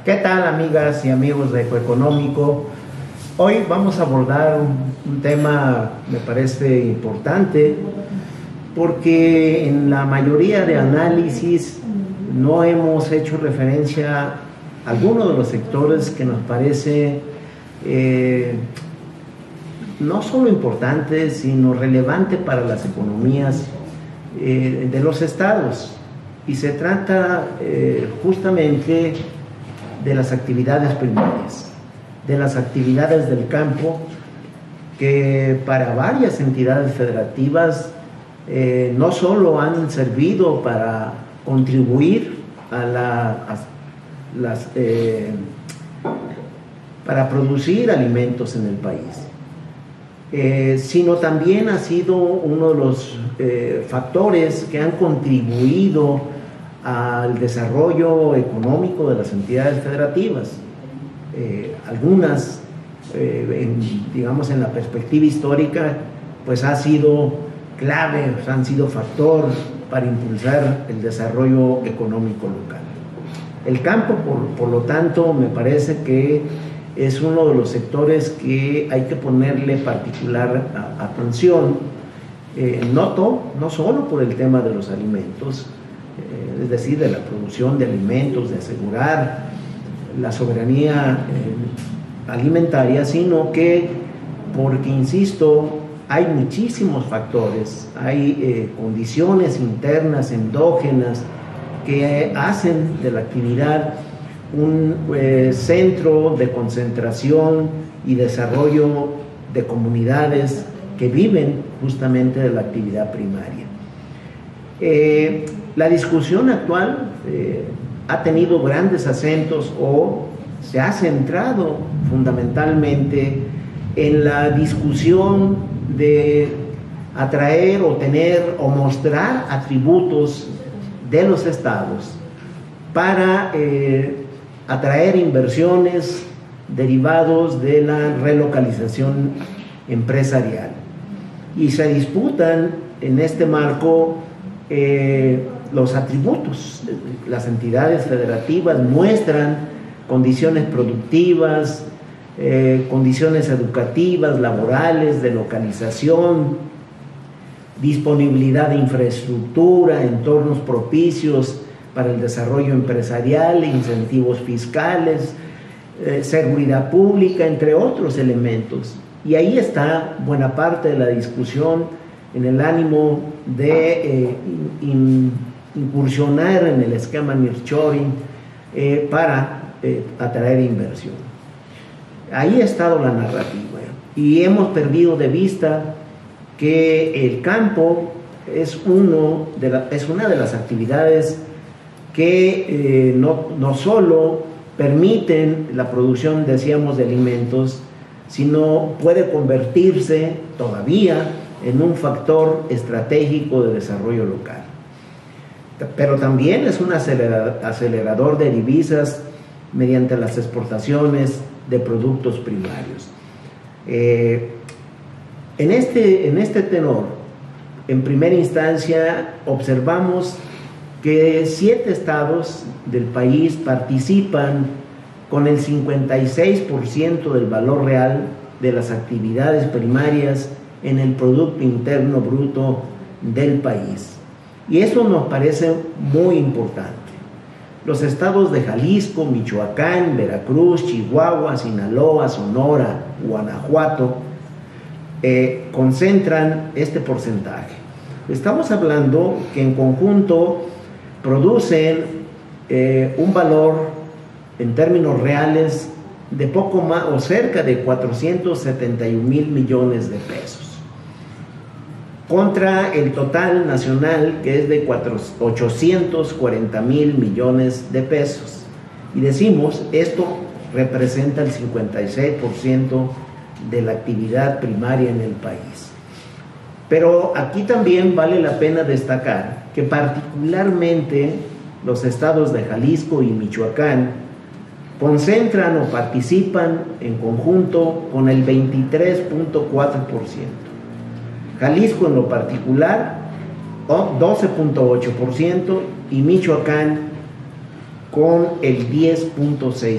¿Qué tal, amigas y amigos de Ecoeconómico? Hoy vamos a abordar un tema, me parece importante, porque en la mayoría de análisis no hemos hecho referencia a algunos de los sectores que nos parece no solo importante, sino relevante para las economías de los estados. Y se trata justamente de las actividades primarias, de las actividades del campo, que para varias entidades federativas no solo han servido para contribuir para producir alimentos en el país, sino también ha sido uno de los factores que han contribuido al desarrollo económico de las entidades federativas. Algunas, digamos, en la perspectiva histórica, pues ha sido clave, han sido factor para impulsar el desarrollo económico local. El campo, por lo tanto, me parece que es uno de los sectores que hay que ponerle particular atención, no solo por el tema de los alimentos, es decir, de la producción de alimentos, de asegurar la soberanía alimentaria, sino que porque, insisto, hay muchísimos factores, hay condiciones internas, endógenas, que hacen de la actividad un centro de concentración y desarrollo de comunidades que viven justamente de la actividad primaria. La discusión actual ha tenido grandes acentos o se ha centrado fundamentalmente en la discusión de atraer o tener o mostrar atributos de los estados para atraer inversiones derivados de la relocalización empresarial. Y se disputan en este marco los atributos. Las entidades federativas muestran condiciones productivas, condiciones educativas, laborales, de localización, disponibilidad de infraestructura, entornos propicios para el desarrollo empresarial, incentivos fiscales, seguridad pública, entre otros elementos. Y ahí está buena parte de la discusión en el ánimo de incursionar en el esquema nearshoring para atraer inversión. Ahí ha estado la narrativa y hemos perdido de vista que el campo es una de las actividades que no solo permiten la producción, decíamos, de alimentos, sino puede convertirse todavía en un factor estratégico de desarrollo local. Pero también es un acelerador de divisas mediante las exportaciones de productos primarios. En este tenor, en primera instancia, observamos que 7 estados del país participan con el 56% del valor real de las actividades primarias en el Producto Interno Bruto del país. Y eso nos parece muy importante. Los estados de Jalisco, Michoacán, Veracruz, Chihuahua, Sinaloa, Sonora, Guanajuato concentran este porcentaje. Estamos hablando que en conjunto producen un valor en términos reales de poco más o cerca de 471,000 millones de pesos, contra el total nacional que es de 840,000 millones de pesos. Y decimos, esto representa el 56% de la actividad primaria en el país. Pero aquí también vale la pena destacar que particularmente los estados de Jalisco y Michoacán concentran o participan en conjunto con el 23.4%. Jalisco en lo particular 12.8% y Michoacán con el 10.6%.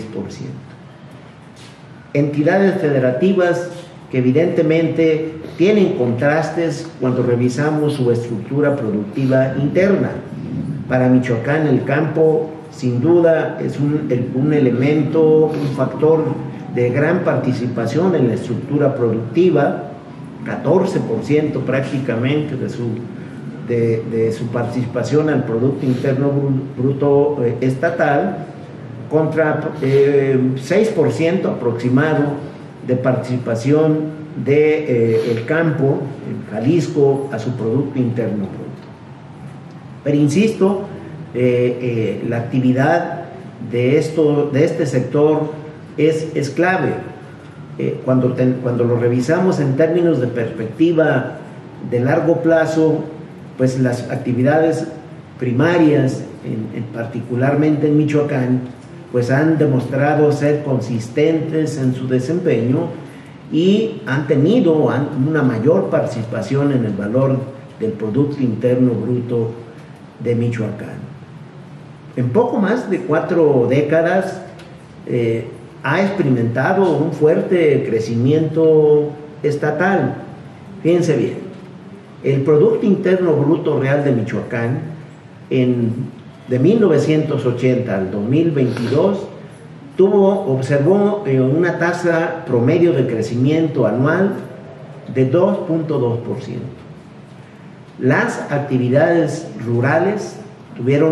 Entidades federativas que evidentemente tienen contrastes cuando revisamos su estructura productiva interna. Para Michoacán el campo sin duda es un elemento, un factor de gran participación en la estructura productiva, 14% prácticamente de su participación al Producto Interno Bruto estatal, contra 6% aproximado de participación del campo en Jalisco a su Producto Interno Bruto. Pero insisto, la actividad de este sector es clave. Cuando lo revisamos en términos de perspectiva de largo plazo, pues las actividades primarias, particularmente en Michoacán, pues han demostrado ser consistentes en su desempeño y han tenido una mayor participación en el valor del Producto Interno Bruto de Michoacán. En poco más de 4 décadas ha experimentado un fuerte crecimiento estatal. Fíjense bien, el Producto Interno Bruto Real de Michoacán de 1980 al 2022 observó una tasa promedio de crecimiento anual de 2.2%. Las actividades rurales tuvieron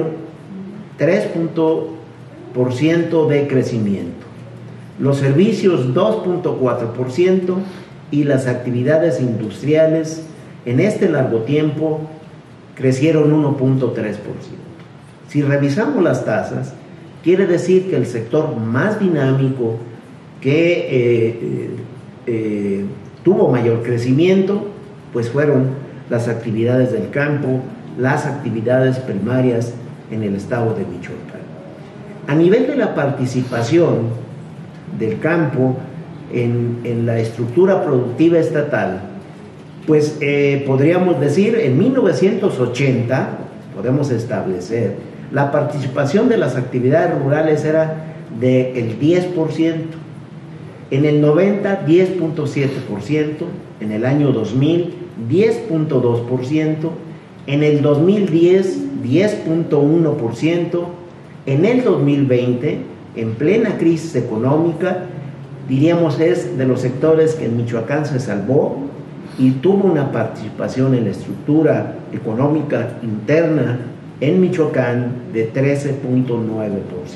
3% de crecimiento, los servicios 2.4% y las actividades industriales en este largo tiempo crecieron 1.3%. Si revisamos las tasas, quiere decir que el sector más dinámico que tuvo mayor crecimiento, pues fueron las actividades del campo, las actividades primarias en el estado de Michoacán. A nivel de la participación del campo en la estructura productiva estatal, pues podríamos decir, en 1980, podemos establecer, la participación de las actividades rurales era del 10%, en el 90, 10.7%, en el año 2000, 10.2%, en el 2010, 10.1%, en el 2020, en plena crisis económica, diríamos es de los sectores que en Michoacán se salvó y tuvo una participación en la estructura económica interna en Michoacán de 13.9%.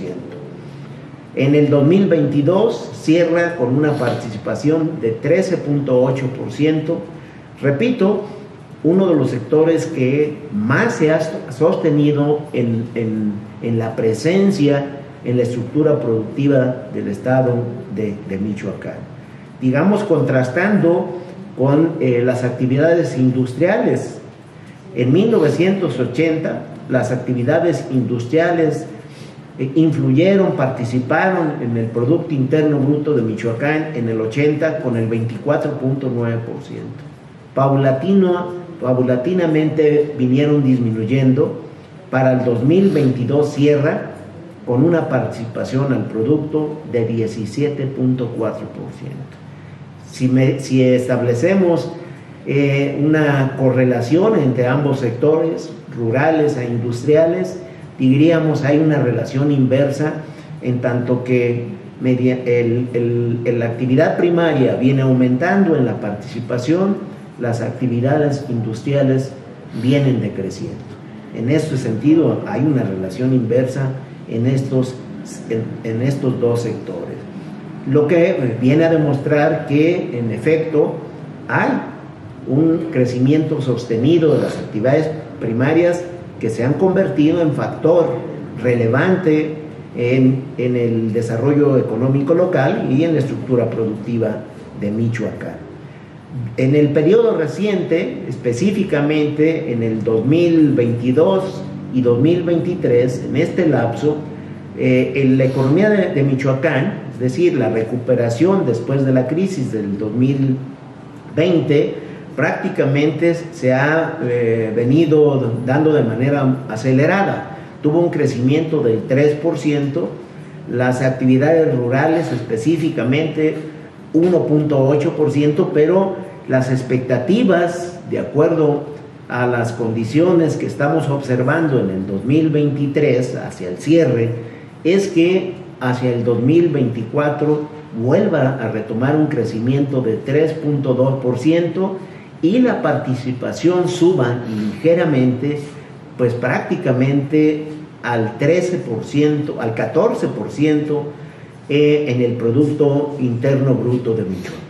En el 2022 cierra con una participación de 13.8%. Repito, uno de los sectores que más se ha sostenido en la presencia en la estructura productiva del estado de Michoacán. Digamos, contrastando con las actividades industriales. En 1980, las actividades industriales influyeron, participaron en el Producto Interno Bruto de Michoacán en el 80 con el 24.9%. Paulatinamente vinieron disminuyendo. Para el 2022 cierra con una participación al producto de 17.4%. Si establecemos una correlación entre ambos sectores, rurales e industriales, diríamos hay una relación inversa, en tanto que la actividad primaria viene aumentando en la participación, las actividades industriales vienen decreciendo. En este sentido hay una relación inversa en estos dos sectores, lo que viene a demostrar que en efecto hay un crecimiento sostenido de las actividades primarias que se han convertido en factor relevante en el desarrollo económico local y en la estructura productiva de Michoacán. En el periodo reciente, específicamente en el 2022 y 2023, en este lapso, en la economía de Michoacán, es decir, la recuperación después de la crisis del 2020, prácticamente se ha venido dando de manera acelerada. tuvo un crecimiento del 3%, las actividades rurales específicamente 1.8%, pero las expectativas, de acuerdo a las condiciones que estamos observando en el 2023, hacia el cierre, es que hacia el 2024 vuelva a retomar un crecimiento de 3.2% y la participación suba ligeramente, pues prácticamente al 13%, al 14% en el Producto Interno Bruto de Michoacán.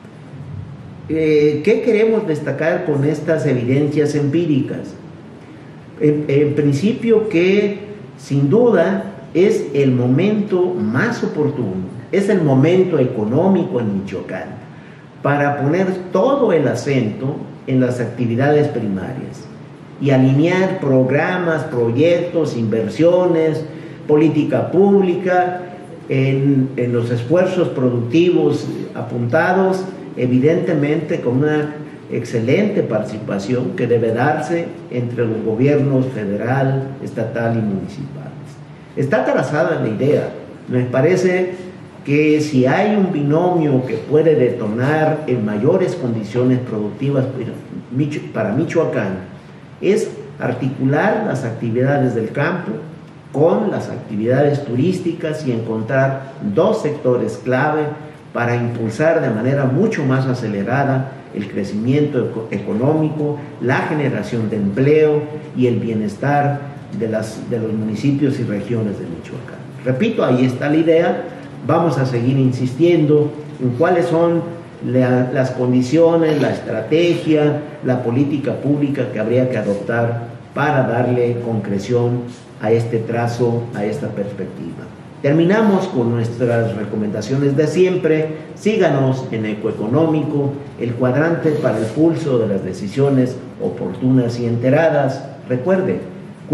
¿Qué queremos destacar con estas evidencias empíricas? En principio que sin duda es el momento más oportuno, es el momento económico en Michoacán para poner todo el acento en las actividades primarias y alinear programas, proyectos, inversiones, política pública en los esfuerzos productivos apuntados, evidentemente con una excelente participación que debe darse entre los gobiernos federal, estatal y municipales. Está trazada la idea. Me parece que si hay un binomio que puede detonar en mayores condiciones productivas para Michoacán, es articular las actividades del campo con las actividades turísticas y encontrar dos sectores clave para impulsar de manera mucho más acelerada el crecimiento económico, la generación de empleo y el bienestar de los municipios y regiones de Michoacán. Repito, ahí está la idea. Vamos a seguir insistiendo en cuáles son las condiciones, la estrategia, la política pública que habría que adoptar para darle concreción a este trazo, a esta perspectiva. Terminamos con nuestras recomendaciones de siempre. Síganos en Ecoeconómico, el cuadrante para el pulso de las decisiones oportunas y enteradas. Recuerde,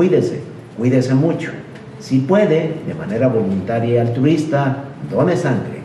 cuídese mucho. Si puede, de manera voluntaria y altruista, done sangre.